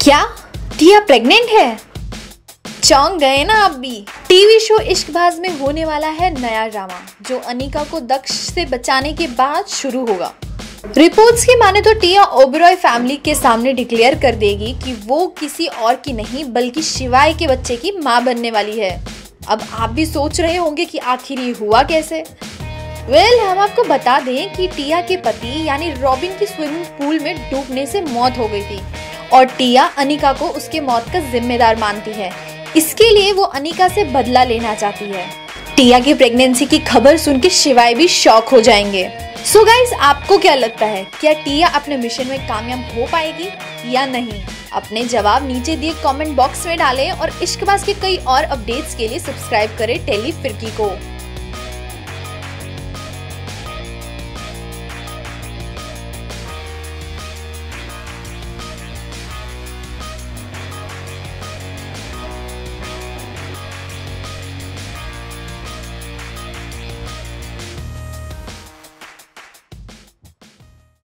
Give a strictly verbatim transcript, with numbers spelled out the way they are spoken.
क्या टिया प्रेग्नेंट है? चौंक गए ना आप भी। टीवी शो इश्कबाज में होने वाला है नया ड्रामा जो अनिका को दक्ष से बचाने के बाद शुरू होगा। रिपोर्ट्स की माने तो टिया ओबेरॉय फैमिली के सामने डिक्लेयर कर देगी कि वो किसी और की नहीं बल्कि शिवाय के बच्चे की मां बनने वाली है। अब आप भी सोच रहे होंगे कि आखिर ये हुआ कैसे। वेल well, हम आपको बता दें कि टिया के पति यानी रॉबिन की स्विमिंग पूल में डूबने से मौत हो गई थी और टिया अनिका को उसके मौत का जिम्मेदार मानती है। इसके लिए वो अनिका से बदला लेना चाहती है। टिया की प्रेगनेंसी की खबर सुन के शिवाय भी शॉक हो जाएंगे। सो so गाइस, आपको क्या लगता है, क्या टिया अपने मिशन में कामयाब हो पाएगी या नहीं? अपने जवाब नीचे दिए कमेंट बॉक्स में डालें और इश्कबाज के कई और अपडेट्स के लिए सब्सक्राइब करें टेली फिरकी को।